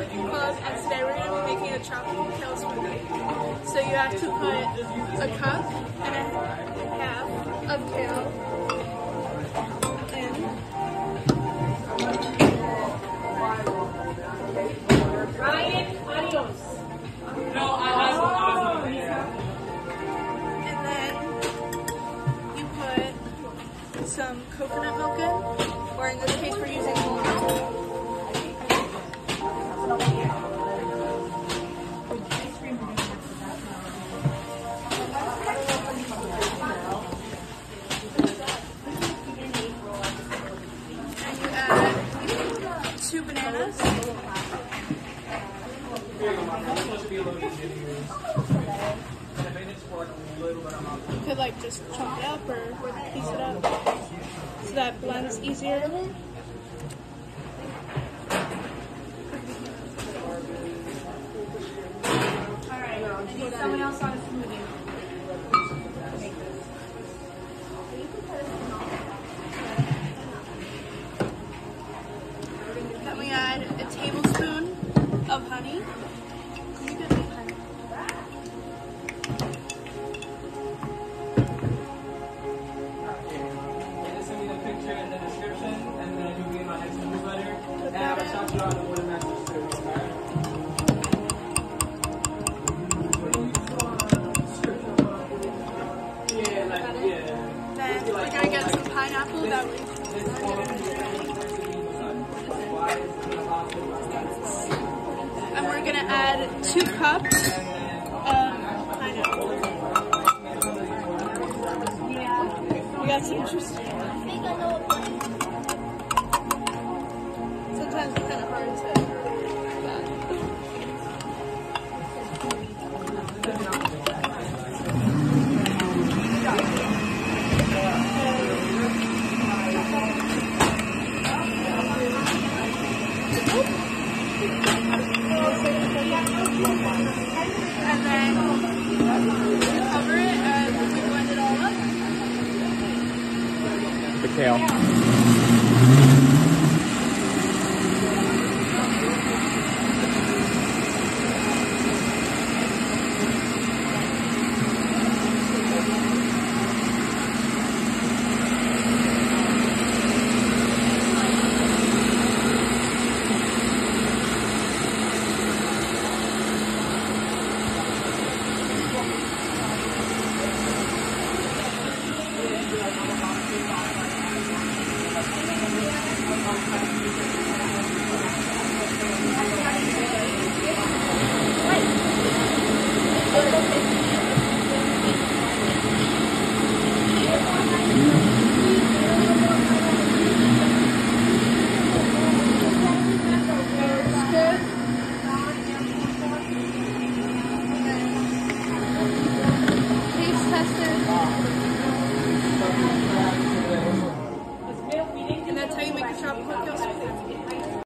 Close, and today we're going to be making a tropical kale smoothie. So you have to put a cup and a half of kale in. Ryan, adios. No, and then you put some coconut milk in, or in this case we're using whole milk. And you add 2 bananas. You could like just chop it up or piece it up so that blends easier. Alright, I need someone else on a smoothie. Then we add a tablespoon of honey. Then we're gonna get some pineapple that we and we're gonna add 2 cups of pineapple. We got some juice. Sometimes it's kind of hard to. And then you cover it and we blend it all up. The kale.